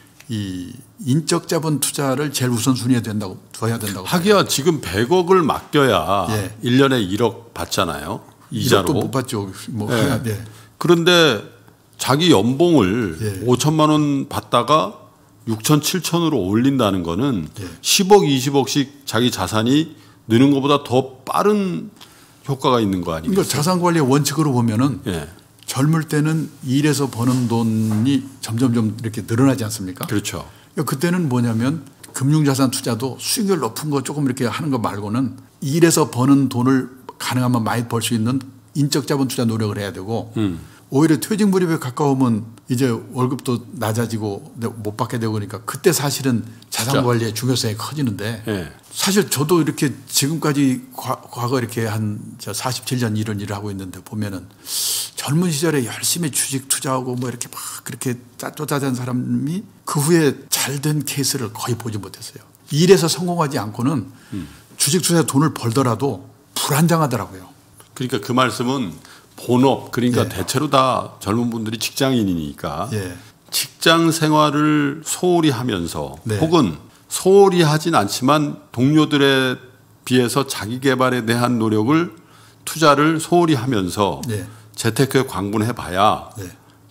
이 인적자본 투자를 제일 우선순위에 된다고, 둬야 된다고. 하기야 봐요. 지금 백억을 맡겨야 예. 일 년에 일억 받잖아요. 이자로. 일억도 못 받죠. 뭐 네. 해야 돼. 그런데 자기 연봉을 예. 오천만 원 받다가 육천, 칠천으로 올린다는 거는 예. 십억, 이십억씩 자기 자산이 느는 것보다 더 빠른 효과가 있는 거 아닙니까? 그러니까 자산 관리의 원칙으로 보면은 예. 젊을 때는 일해서 버는 돈이 점점점 이렇게 늘어나지 않습니까? 그렇죠. 그러니까 그때는 뭐냐면 금융자산 투자도 수익률 높은 거 조금 이렇게 하는 거 말고는 일해서 버는 돈을 가능하면 많이 벌 수 있는 인적자본 투자 노력을 해야 되고 음. 오히려 퇴직 무렵에 가까우면 이제 월급도 낮아지고 못 받게 되고 그러니까 그때 사실은 자산 관리의 중요성이 커지는데 네. 사실 저도 이렇게 지금까지 과, 과거 이렇게 한 사십칠 년 이런 일을 하고 있는데 보면은 젊은 시절에 열심히 주식 투자하고 뭐 이렇게 막 그렇게 쫓아다닌 사람이 그 후에 잘된 케이스를 거의 보지 못했어요. 일에서 성공하지 않고는 음. 주식 투자에 돈을 벌더라도 불안정하더라고요. 그러니까 그 말씀은 본업, 그러니까 예. 대체로 다 젊은 분들이 직장인이니까 예. 직장 생활을 소홀히 하면서 네. 혹은 소홀히 하진 않지만 동료들에 비해서 자기 개발에 대한 노력을 투자를 소홀히 하면서 네. 재테크에 광분해 봐야 네.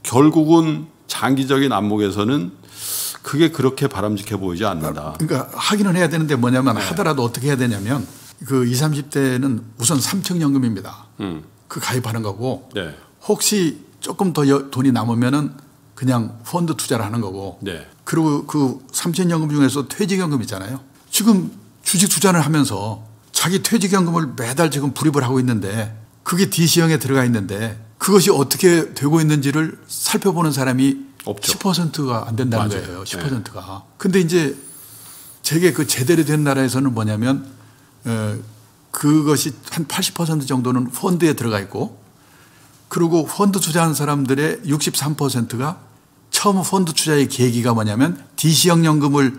결국은 장기적인 안목에서는 그게 그렇게 바람직해 보이지 않는다. 그러니까 하기는 해야 되는데 뭐냐면 네. 하더라도 어떻게 해야 되냐면 그 이십, 삼십 대는 우선 삼층연금입니다. 음. 그 가입하는 거고 네. 혹시 조금 더 돈이 남으면은 그냥 펀드 투자를 하는 거고 네. 그리고 그 삼천연금 중에서 퇴직연금 있잖아요. 지금 주식 투자를 하면서 자기 퇴직연금을 매달 지금 불입을 하고 있는데 그게 디씨형에 들어가 있는데 그것이 어떻게 되고 있는지를 살펴보는 사람이 없죠. 십 퍼센트가 안 된다는 맞아요. 거예요. 십 퍼센트가. 네. 근데 이제 제게 그 제대로 된 나라에서는 뭐냐면 에, 그것이 한 팔십 퍼센트 정도는 펀드에 들어가 있고 그리고 펀드 투자하는 사람들의 육십삼 퍼센트가 처음 펀드 투자의 계기가 뭐냐면 디씨형 연금을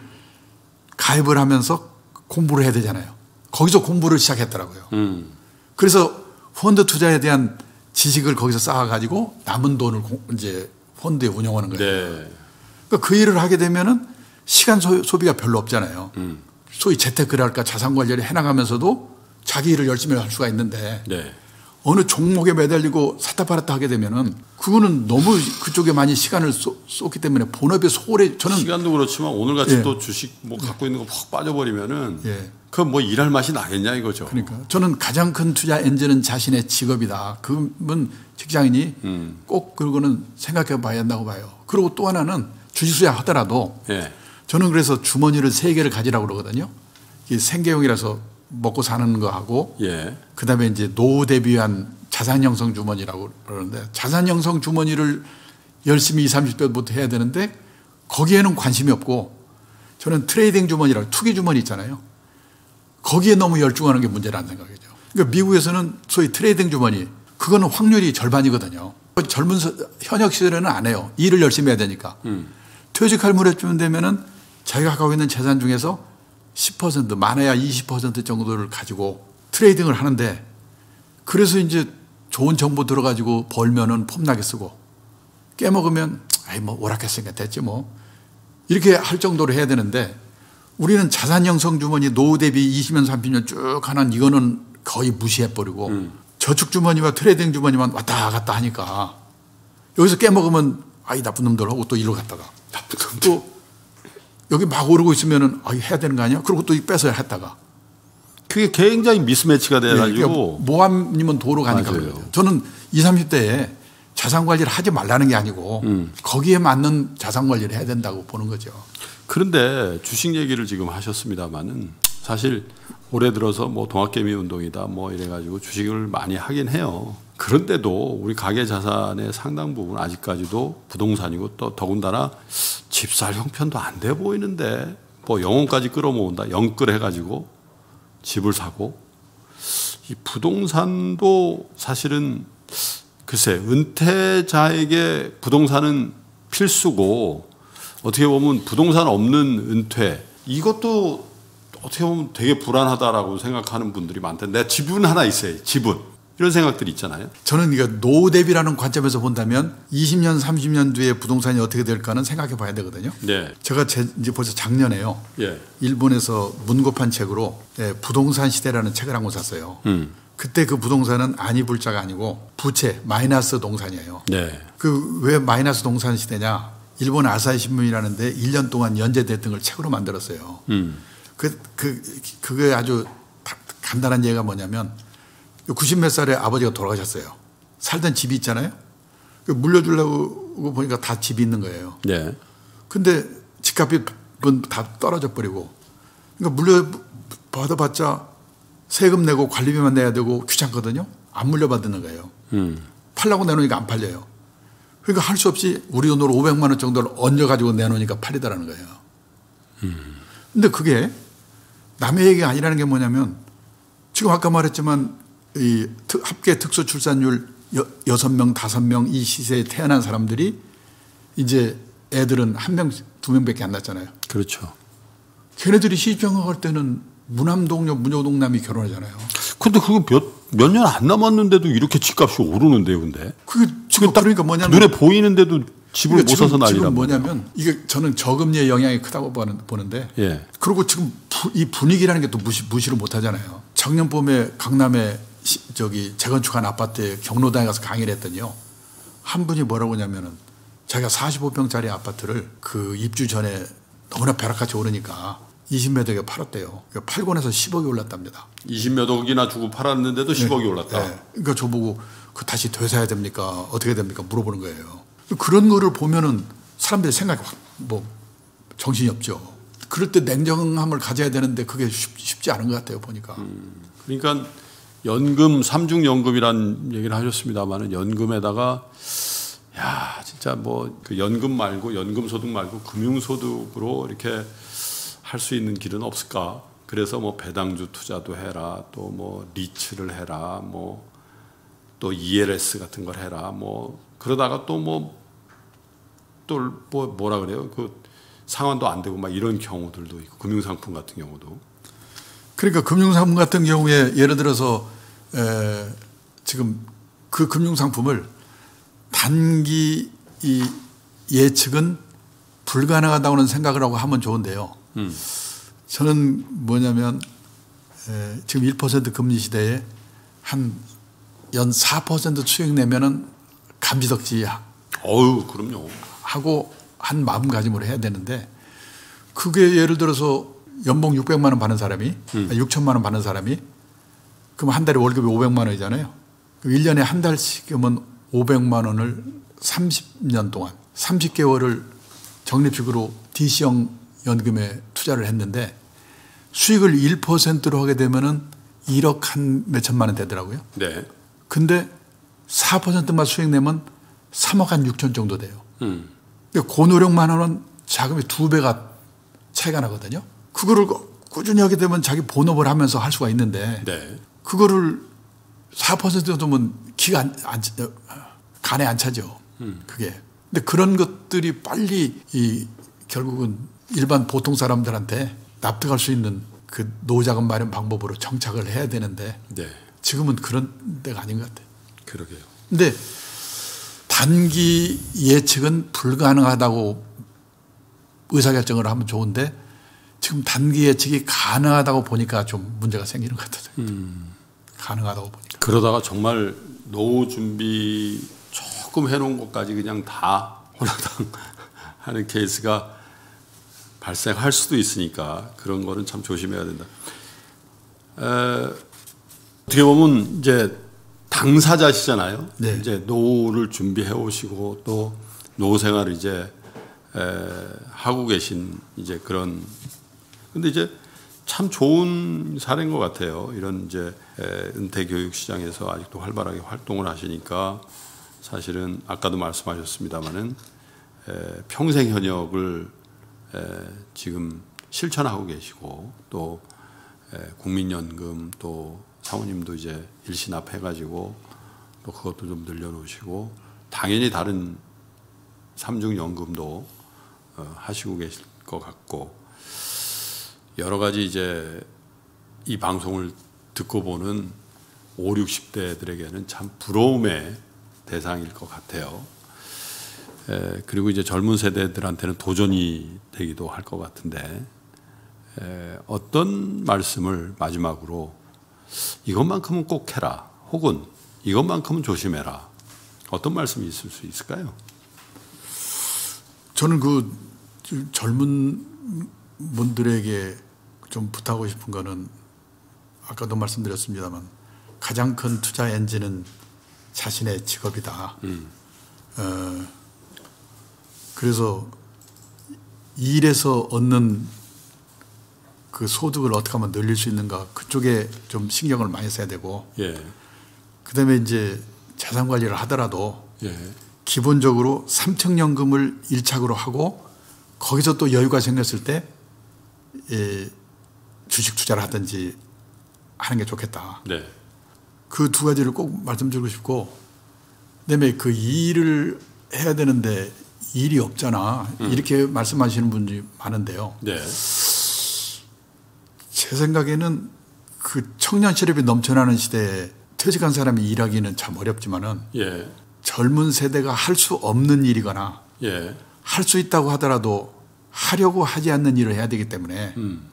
가입을 하면서 공부를 해야 되잖아요. 거기서 공부를 시작했더라고요. 음. 그래서 펀드 투자에 대한 지식을 거기서 쌓아가지고 남은 돈을 이제 펀드에 운영하는 거예요. 네. 그러니까 그 일을 하게 되면은 시간 소비가 별로 없잖아요. 음. 소위 재테크를 할까 자산 관리를 해나가면서도 자기 일을 열심히 할 수가 있는데 네. 어느 종목에 매달리고 샀다 팔았다 하게 되면은 그거는 너무 그쪽에 많이 시간을 쏟, 쏟기 때문에 본업에 소홀해. 저는 시간도 그렇지만 오늘 같이 예. 또 주식 뭐 갖고 있는 거 푹 빠져버리면은 예. 그건 뭐 일할 맛이 나겠냐 이거죠. 그러니까 저는 가장 큰 투자 엔진은 자신의 직업이다. 그분 직장인이 음. 꼭 그거는 생각해 봐야 한다고 봐요. 그리고 또 하나는 주식 투자 하더라도 예. 저는 그래서 주머니를 세 개를 가지라고 그러거든요. 이게 생계용이라서 먹고 사는 거 하고 예. 그다음에 이제 노후 대비한 자산 형성 주머니라고 그러는데 자산 형성 주머니를 열심히 이십, 삼십 대부터 해야 되는데 거기에는 관심이 없고 저는 트레이딩 주머니라고 투기 주머니 있잖아요. 거기에 너무 열중하는 게 문제라는 생각이죠. 그러니까 미국에서는 소위 트레이딩 주머니 그거는 확률이 절반이거든요. 젊은 현역 시절에는 안 해요. 일을 열심히 해야 되니까. 음. 퇴직할 무렵쯤 되면은 자기가 갖고 있는 재산 중에서 십 퍼센트 많아야 이십 퍼센트 정도를 가지고 트레이딩을 하는데 그래서 이제 좋은 정보 들어가지고 벌면은 폼나게 쓰고 깨먹으면 아이 뭐 오락했으니까 됐지 뭐 이렇게 할 정도로 해야 되는데 우리는 자산 형성 주머니 노후 대비 이십 년 삼십 년 쭉 하는 이거는 거의 무시해버리고 음. 저축 주머니와 트레이딩 주머니만 왔다 갔다 하니까 여기서 깨먹으면 아이 나쁜 놈들 하고 또 이리로 갔다가 나쁜 놈들. 또 여기 막 오르고 있으면은 아 해야 되는 거 아니야? 그리고 또 뺏어야 했다가 그게 굉장히 미스매치가 돼가지고 네, 모함이면 도로 가니까 그래요. 저는 이십, 삼십 대에 자산 관리를 하지 말라는 게 아니고 음. 거기에 맞는 자산 관리를 해야 된다고 보는 거죠. 그런데 주식 얘기를 지금 하셨습니다만은 사실 올해 들어서 뭐 동학개미 운동이다 뭐 이래가지고 주식을 많이 하긴 해요. 그런데도 우리 가계 자산의 상당 부분 아직까지도 부동산이고 또 더군다나 집 살 형편도 안 돼 보이는데 뭐 영혼까지 끌어모은다. 영끌 해가지고 집을 사고 이 부동산도 사실은 글쎄 은퇴자에게 부동산은 필수고 어떻게 보면 부동산 없는 은퇴 이것도 어떻게 보면 되게 불안하다라고 생각하는 분들이 많던데 내 지분 하나 있어요. 지분. 이런 생각들이 있잖아요. 저는 이거 노후 대비라는 관점에서 본다면 이십 년, 삼십 년 뒤에 부동산이 어떻게 될까는 생각해 봐야 되거든요. 네. 제가 제, 이제 벌써 작년에요. 예. 일본에서 문고판 책으로 예, 부동산 시대라는 책을 한 권 샀어요. 음. 그때 그 부동산은 안이불자가 아니고 부채, 마이너스 동산이에요. 네. 그 왜 마이너스 동산 시대냐? 일본 아사히 신문이라는데 일 년 동안 연재됐던 걸 책으로 만들었어요. 음. 그, 그, 그게 아주 간단한 얘기가 뭐냐면 구십 몇 살에 아버지가 돌아가셨어요. 살던 집이 있잖아요. 물려주려고 보니까 다 집이 있는 거예요. 네. 근데 집값이 다 떨어져 버리고 그러니까 물려받아봤자 세금 내고 관리비만 내야 되고 귀찮거든요. 안 물려받는 거예요. 음. 팔라고 내놓으니까 안 팔려요. 그러니까 할 수 없이 우리 돈으로 오백만 원 정도를 얹어가지고 내놓으니까 팔리더라는 거예요. 음. 근데 그게 남의 얘기가 아니라는 게 뭐냐면 지금 아까 말했지만 이 합계 특수 출산율 여섯 명, 다섯 명 이 시세에 태어난 사람들이 이제 애들은 한 명, 두 명밖에 안 낳잖아요. 그렇죠. 걔네들이 시집장가갈 때는 무남동녀, 무녀동남이 결혼하잖아요. 근데 그거 몇, 몇 년 안 남았는데도 이렇게 집값이 오르는데요, 근데. 그게 지금 딱 그러니까 뭐냐면 눈에 보이는데도 집을 그러니까 못 사서 난리란 지금 뭐냐면 이게 저는 저금리의 영향이 크다고 보는데 예. 그리고 지금 이 분위기라는 게 또 무시, 무시를 못 하잖아요. 작년 봄에 강남에 시, 저기 재건축한 아파트에 경로당에 가서 강의를 했더니요. 한 분이 뭐라고 하냐면은 자기가 사십오 평짜리 아파트를 그 입주 전에 너무나 벼락같이 오르니까 이십몇 억에 팔았대요. 그러니까 팔고 나서 십억이 올랐답니다. 이십몇 억이나 주고 팔았는데도 십억이 네. 올랐다. 네. 그러니까 저보고 그 다시 되사야 됩니까? 어떻게 됩니까? 물어보는 거예요. 그런 거를 보면은 사람들이 생각이 확 뭐 정신이 없죠. 그럴 때 냉정함을 가져야 되는데 그게 쉽, 쉽지 않은 것 같아요. 보니까. 음, 그러니까 연금 삼중연금이란 얘기를 하셨습니다만은 연금에다가 야 진짜 뭐 그 연금 말고 연금소득 말고 금융소득으로 이렇게 할 수 있는 길은 없을까? 그래서 뭐 배당주 투자도 해라, 또 뭐 리츠를 해라, 뭐 또 이엘에스 같은 걸 해라, 뭐 그러다가 또 뭐 또 뭐 뭐라 그래요? 그 상환도 안 되고 막 이런 경우들도 있고 금융상품 같은 경우도. 그러니까 금융상품 같은 경우에 예를 들어서 에 지금 그 금융상품을 단기 이 예측은 불가능하다고는 생각을 하고 하면 좋은데요. 음. 저는 뭐냐면 에 지금 일 퍼센트 금리 시대에 한 연 사 퍼센트 수익 내면은 감지덕지 어유 그럼요. 하고 한 마음가짐으로 해야 되는데 그게 예를 들어서 연봉 육백만 원 받는 사람이 음. 육천만 원 받는 사람이 그럼 한 달에 월급이 오백만 원이잖아요. 그럼 일 년에 한 달씩이면 오백만 원을 삼십 년 동안 삼십 개월을 적립식으로 디씨형 연금에 투자를 했는데 수익을 일 퍼센트로 하게 되면은 일억 한 몇천만 원 되더라고요. 네. 근데 사 퍼센트만 수익 내면 삼억 한 육천 정도 돼요. 음. 근데 고노력만 하면 자금이 두 배가 차이가 나거든요. 그거를 꾸준히 하게 되면 자기 본업을 하면서 할 수가 있는데 네. 그거를 사 퍼센트 정도면 기가 안, 안, 간에 안 차죠. 음. 그게. 근데 그런 것들이 빨리 이 결국은 일반 보통 사람들한테 납득할 수 있는 그 노자금 마련 방법으로 정착을 해야 되는데 네. 지금은 그런 데가 아닌 것 같아요. 그러게요. 근데 단기 예측은 불가능하다고 의사결정을 하면 좋은데 지금 단기 예측이 가능하다고 보니까 좀 문제가 생기는 것 같아요. 음. 가능하다고 보니까. 그러다가 정말 노후 준비 조금 해놓은 것까지 그냥 다 호나당 하는 케이스가 발생할 수도 있으니까 그런 거는 참 조심해야 된다. 에, 어떻게 보면 이제 당사자시잖아요. 네. 이제 노후를 준비해 오시고 또 노후 생활을 이제 에, 하고 계신 이제 그런. 근데 이제 참 좋은 사례인 것 같아요. 이런 이제 에, 은퇴 교육 시장에서 아직도 활발하게 활동을 하시니까 사실은 아까도 말씀하셨습니다마는 에, 평생 현역을 에, 지금 실천하고 계시고 또 에, 국민연금 또 사모님도 이제 일시납해가지고 또 그것도 좀 늘려놓으시고 당연히 다른 삼중연금도 어, 하시고 계실 것 같고 여러 가지 이제 이 방송을 듣고 보는 오십, 육십 대들에게는 참 부러움의 대상일 것 같아요. 에, 그리고 이제 젊은 세대들한테는 도전이 되기도 할 것 같은데 에, 어떤 말씀을 마지막으로 이것만큼은 꼭 해라 혹은 이것만큼은 조심해라 어떤 말씀이 있을 수 있을까요? 저는 그 젊은 분들에게 좀 부탁하고 싶은 거는 아까도 말씀드렸습니다만 가장 큰 투자 엔진은 자신의 직업이다. 음. 어, 그래서 일에서 얻는 그 소득을 어떻게 하면 늘릴 수 있는가 그쪽에 좀 신경을 많이 써야 되고 예. 그다음에 이제 자산 관리를 하더라도 예. 기본적으로 삼청연금을 일착으로 하고 거기서 또 여유가 생겼을 때 예, 주식 투자를 하든지 하는 게 좋겠다. 네. 그 두 가지를 꼭 말씀드리고 싶고 그다음에 그 일을 해야 되는데 일이 없잖아. 음. 이렇게 말씀하시는 분들이 많은데요. 네. 제 생각에는 그 청년 실업이 넘쳐나는 시대에 퇴직한 사람이 일하기는 참 어렵지만은 예. 젊은 세대가 할 수 없는 일이거나 예. 할 수 있다고 하더라도 하려고 하지 않는 일을 해야 되기 때문에 음.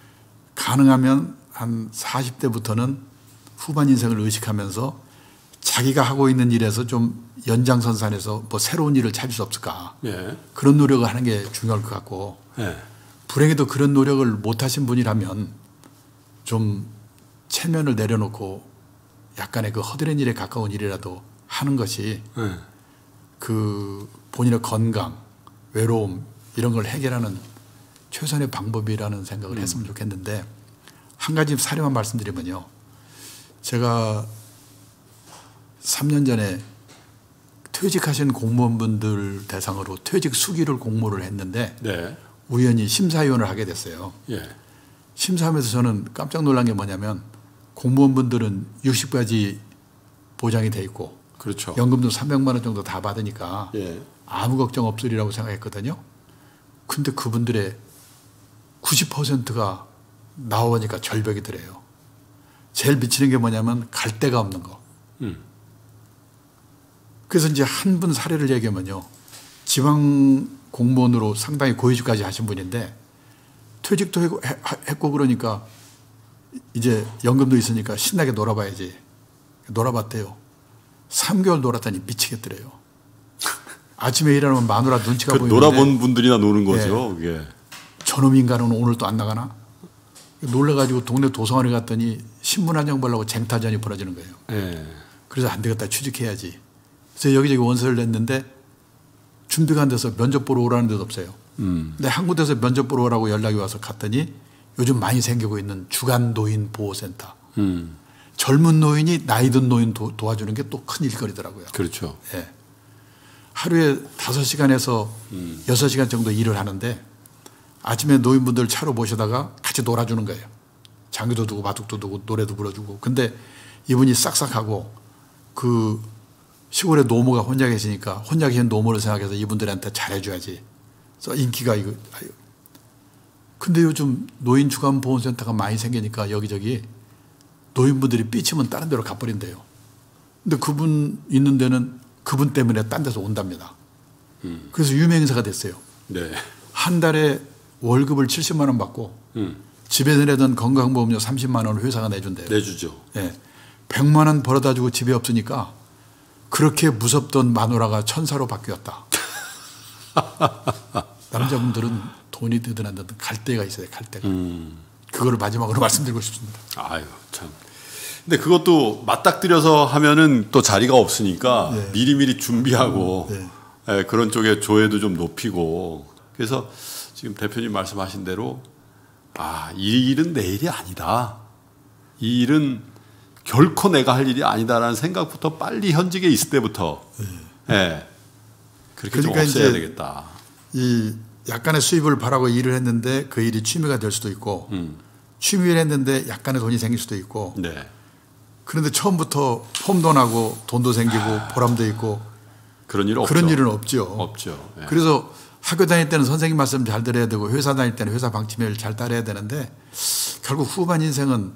가능하면 한 사십 대부터는 후반 인생을 의식하면서 자기가 하고 있는 일에서 좀 연장선상에서 뭐 새로운 일을 찾을 수 없을까. 예. 그런 노력을 하는 게 중요할 것 같고 예. 불행히도 그런 노력을 못 하신 분이라면 좀 체면을 내려놓고 약간의 그 허드렛 일에 가까운 일이라도 하는 것이 예. 그 본인의 건강, 외로움 이런 걸 해결하는 최선의 방법이라는 생각을 음. 했으면 좋겠는데 한 가지 사례만 말씀드리면요. 제가 삼 년 전에 퇴직하신 공무원분들 대상으로 퇴직 수기를 공모를 했는데 네. 우연히 심사위원을 하게 됐어요. 예. 심사하면서 저는 깜짝 놀란 게 뭐냐면 공무원분들은 육십 가지 보장이 돼 있고 그렇죠. 연금도 삼백만 원 정도 다 받으니까 예. 아무 걱정 없으리라고 생각했거든요. 근데 그분들의 구십 퍼센트가 나오니까 절벽이더래요. 제일 미치는 게 뭐냐면 갈 데가 없는 거. 음. 그래서 이제 한 분 사례를 얘기하면요. 지방 공무원으로 상당히 고위직까지 하신 분인데 퇴직도 했고 그러니까 이제 연금도 있으니까 신나게 놀아봐야지. 놀아봤대요. 삼 개월 놀았더니 미치겠더래요. 아침에 일하면 마누라 눈치가 그 보이는데 놀아본 분들이나 노는 거죠. 네. 그게. 저놈 인간은 오늘 또 안 나가나? 놀래가지고 동네 도서관에 갔더니 신문 한 장 보려고 쟁탈전이 벌어지는 거예요. 네. 그래서 안 되겠다 취직해야지. 그래서 여기저기 원서를 냈는데 준비가 안 돼서 면접 보러 오라는 데도 없어요. 음. 근데 한 군데서 면접 보러 오라고 연락이 와서 갔더니 요즘 많이 생기고 있는 주간 노인 보호센터. 음. 젊은 노인이 나이 든 노인 도, 도와주는 게 또 큰 일거리더라고요. 그렇죠. 예. 하루에 다섯 시간에서 음. 여섯 시간 정도 일을 하는데 아침에 노인분들 차로 모셔다가 같이 놀아주는 거예요. 장기도 두고 바둑도 두고 노래도 불러주고. 근데 이분이 싹싹하고 그 시골에 노모가 혼자 계시니까 혼자 계신 노모를 생각해서 이분들한테 잘해줘야지. 그래서 인기가 이거. 근데 요즘 노인 주간 보호센터가 많이 생기니까 여기저기 노인분들이 삐치면 다른 데로 가버린대요. 근데 그분 있는 데는 그분 때문에 딴 데서 온답니다. 음. 그래서 유명인사가 됐어요. 네. 한 달에 월급을 칠십만 원 받고 음. 집에서 내던 건강보험료 삼십만 원을 회사가 내준대요. 내주죠. 예. 백만 원 벌어다 주고 집에 없으니까 그렇게 무섭던 마누라가 천사로 바뀌었다. 남자분들은 돈이 드든 안 드든 갈 데가 있어요. 갈 데가. 음. 그거를 마지막으로 말씀드리고 싶습니다. 아유 참. 근데 그것도 맞닥뜨려서 하면은 또 자리가 없으니까 네. 미리미리 준비하고 네. 예, 그런 쪽에 조회도 좀 높이고. 그래서 지금 대표님 말씀하신 대로 아, 이 일은 내 일이 아니다. 이 일은 결코 내가 할 일이 아니다라는 생각부터 빨리 현직에 있을 때부터 네. 예, 그렇게 그러니까 좀 없애야 되겠다. 이 약간의 수입을 바라고 일을 했는데 그 일이 취미가 될 수도 있고 음. 취미를 했는데 약간의 돈이 생길 수도 있고 네. 그런데 처음부터 폼도 나고 돈도 생기고 아, 보람도 있고 그런 일은 그런 없죠. 일은 없죠. 없죠. 네. 그래서 학교 다닐 때는 선생님 말씀 잘 들어야 되고 회사 다닐 때는 회사 방침을 잘 따라야 되는데 결국 후반 인생은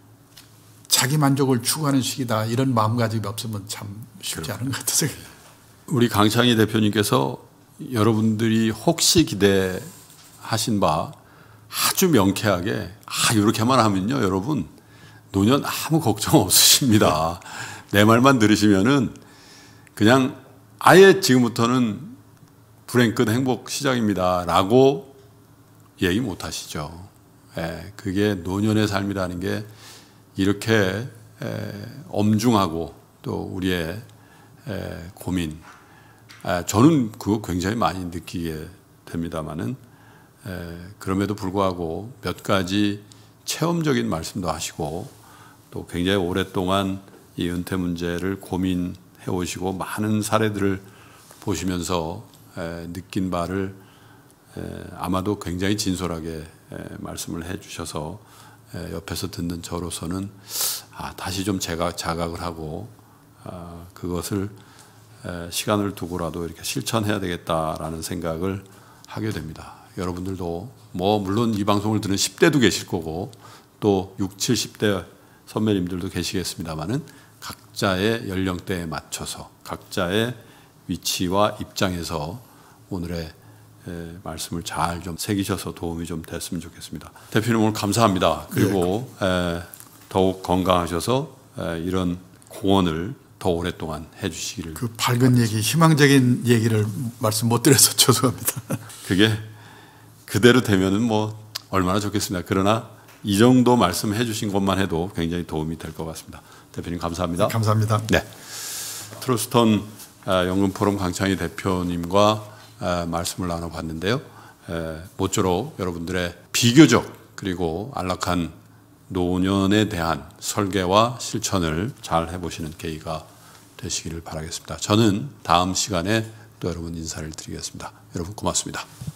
자기 만족을 추구하는 시기다. 이런 마음가짐이 없으면 참 쉽지 않은 것 같아서. 우리 강창희 대표님께서 여러분들이 혹시 기대하신 바 아주 명쾌하게 아 이렇게만 하면요 여러분 노년 아무 걱정 없으십니다. 내 말만 들으시면은 그냥 아예 지금부터는 불행 끝 행복 시작입니다 라고 얘기 못 하시죠. 예, 그게 노년의 삶이라는 게 이렇게 에, 엄중하고 또 우리의 에, 고민 에, 저는 그거 굉장히 많이 느끼게 됩니다마는 에, 그럼에도 불구하고 몇 가지 체험적인 말씀도 하시고 또 굉장히 오랫동안 이 은퇴 문제를 고민해 오시고 많은 사례들을 보시면서 에, 느낀 바를 에, 아마도 굉장히 진솔하게 에, 말씀을 해 주셔서 에, 옆에서 듣는 저로서는 아, 다시 좀 제가 자각을 하고 아, 그것을 에, 시간을 두고라도 이렇게 실천해야 되겠다라는 생각을 하게 됩니다. 여러분들도 뭐 물론 이 방송을 듣는 십 대도 계실 거고 또 육십, 칠십 대 선배님들도 계시겠습니다마는 각자의 연령대에 맞춰서 각자의 위치와 입장에서 오늘의 에, 말씀을 잘 좀 새기셔서 도움이 좀 됐으면 좋겠습니다. 대표님 오늘 감사합니다. 그리고 네. 에, 더욱 건강하셔서 에, 이런 공헌을 더 오랫동안 해주시기를. 그 밝은 얘기, 희망적인 얘기를 말씀 못 드려서 죄송합니다. 그게 그대로 되면은 뭐 얼마나 좋겠습니다. 그러나 이 정도 말씀해 주신 것만 해도 굉장히 도움이 될 것 같습니다. 대표님 감사합니다. 감사합니다. 네, 트러스톤 연금포럼 강창희 대표님과 말씀을 나눠봤는데요. 모쪼록 여러분들의 비교적 그리고 안락한 노년에 대한 설계와 실천을 잘 해보시는 계기가 되시기를 바라겠습니다. 저는 다음 시간에 또 여러분 인사를 드리겠습니다. 여러분 고맙습니다.